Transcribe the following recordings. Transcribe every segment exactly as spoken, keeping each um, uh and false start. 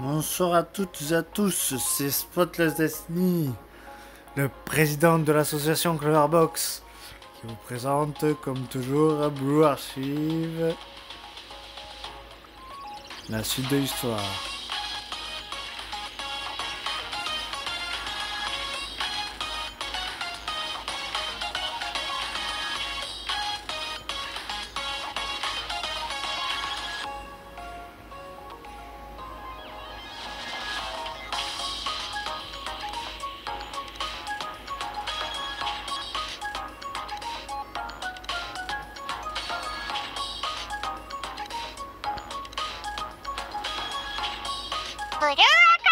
Bonsoir à toutes et à tous, c'est Spotless Destiny, le président de l'association Cleverbox, qui vous présente comme toujours Blue Archive, la suite de l'histoire. ブルーアーカイ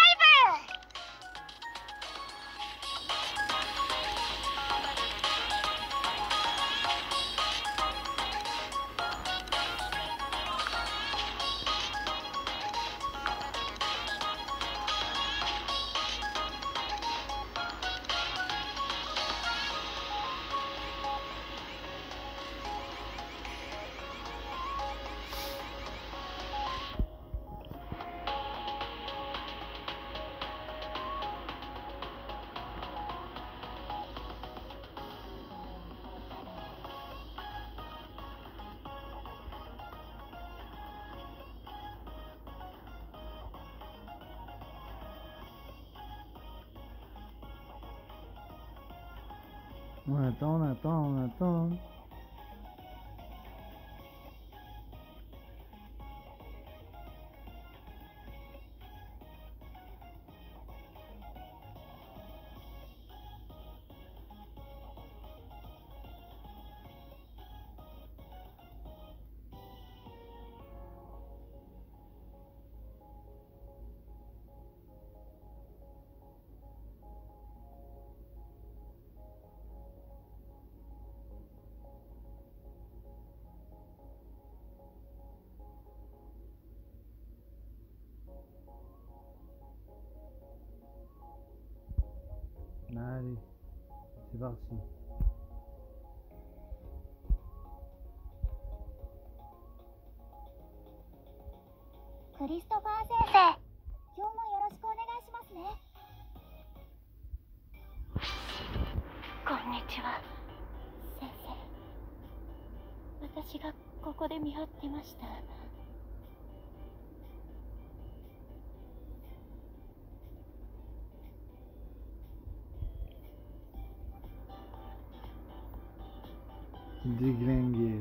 On attend, on attend, on attend. Allez, c'est parti. クリストファー先生、今日もよろしくお願いしますね。こんにちは、先生。私がここで見張ってました。 Déglinguer.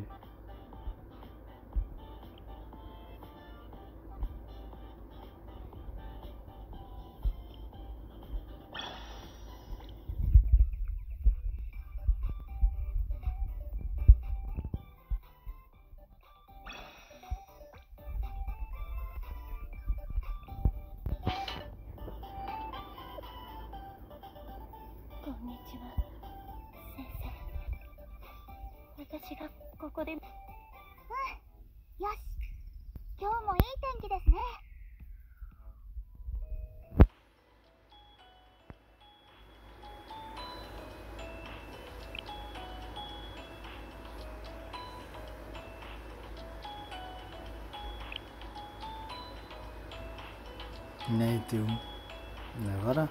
こんにちは、先生。私がここで。うん、よし。今日もいい天気ですね。 Il a été où? Là, voilà.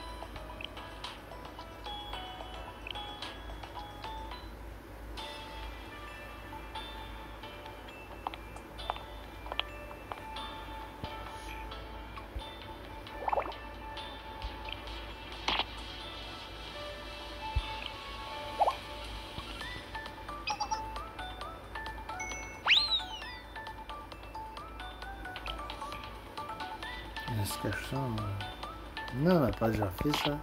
Elle se cache ça. euh. Non, on n'a pas déjà fait ça.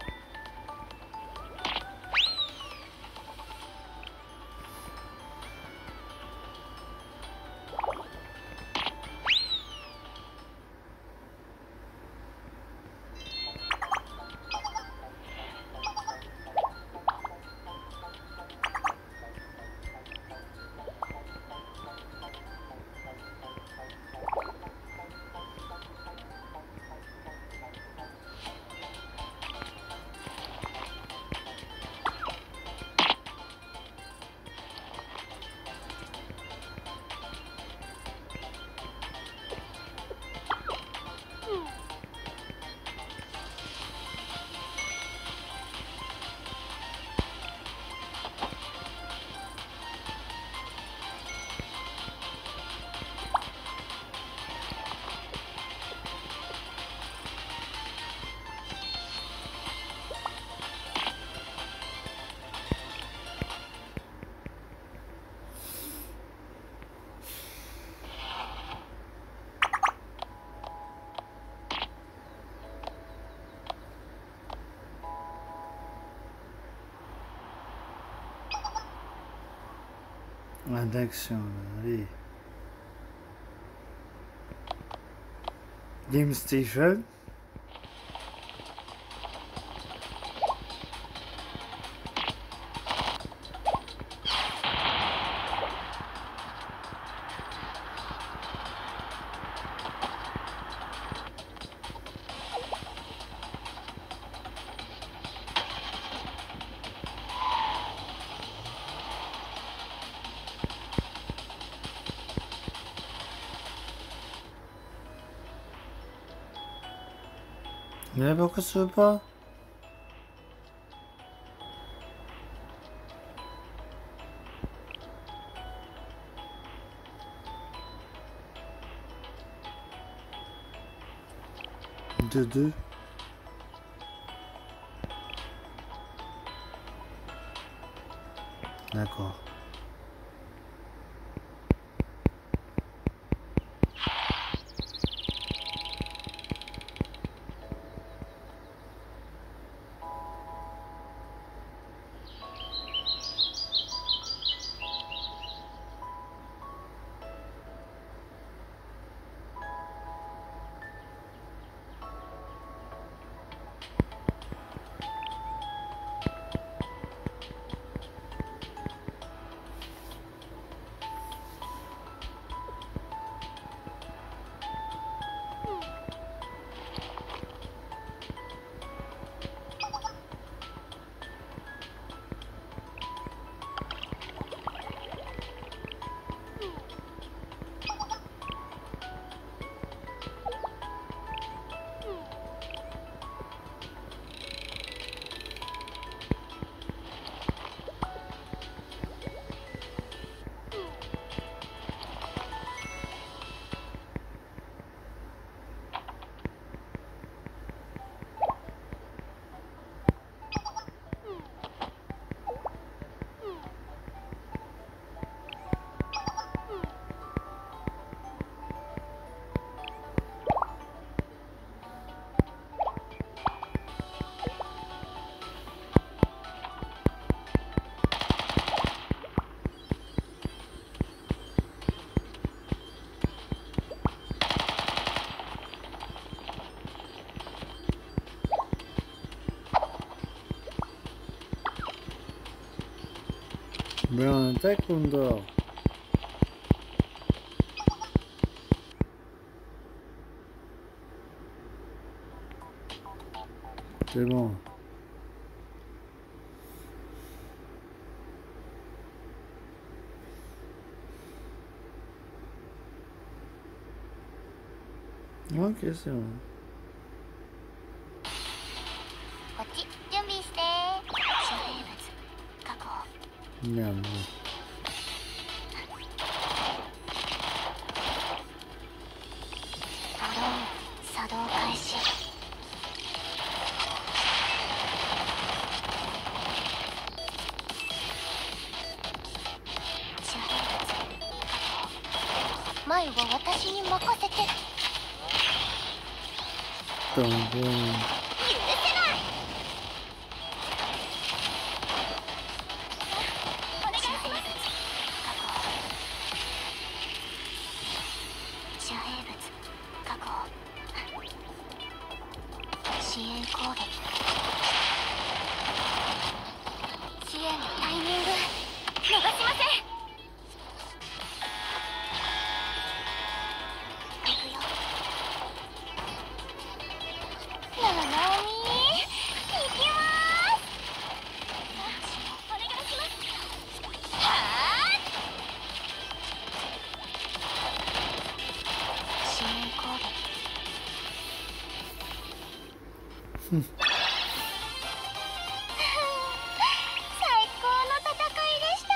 Un d'action, allez. Game Station. Mais pourquoi ça veut pas? De deux. D'accord. Mais on attaque ou on dort? C'est bon. Ok, c'est bon. こっち準備して。諸生物確保。 Merde. Então, bom. Hmm. 最高の戦いでした。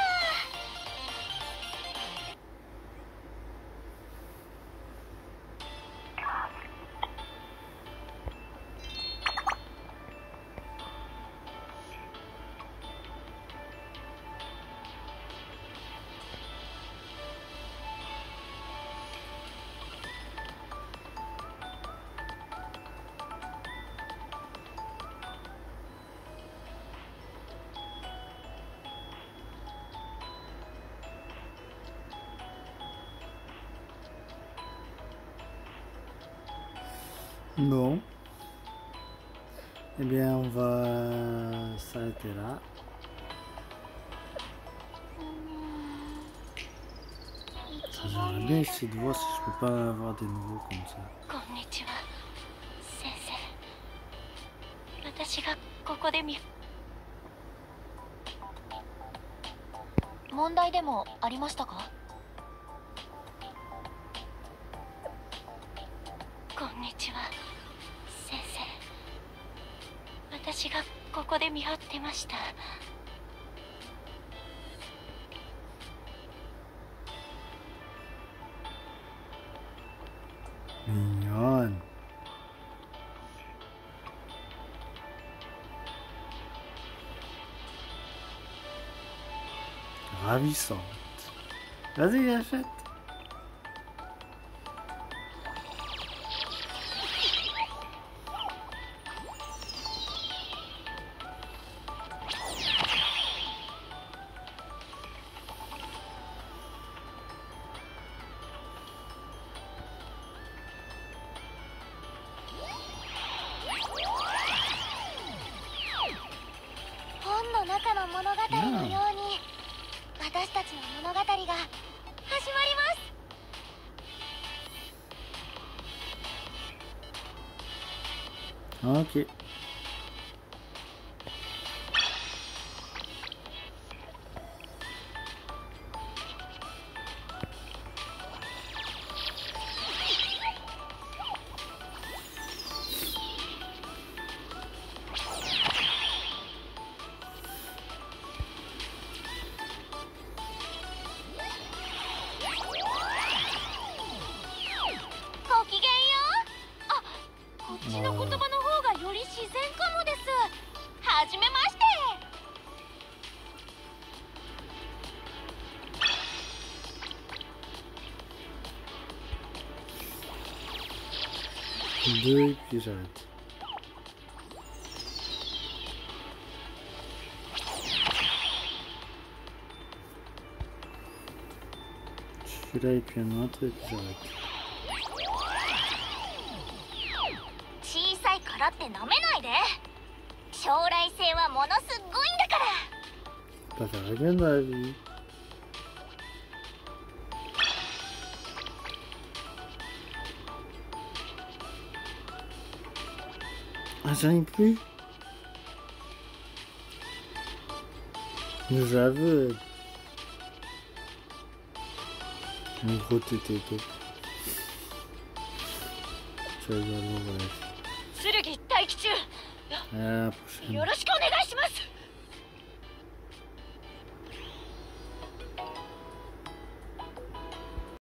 Bon. Eh bien, on va s'arrêter là. J'aimerais bien essayer de voir si je peux pas avoir des nouveaux comme ça. こんにちは、先生。私がここで見問題でもありましたか？こんにちは、先生。私がここで見張ってました。 Mignonne. Ravissante. Vas-y, achète. Ok. Deux et puis j'arrête. Celui-là et puis un autre et puis j'arrête. 小さいからってなめないで。将来性はものすごいんだから。 Pas faire rien dans la vie. Ah, j'en ai plus. Nous aveugle. Un gros tété. Ça va bon, bref. À la prochaine.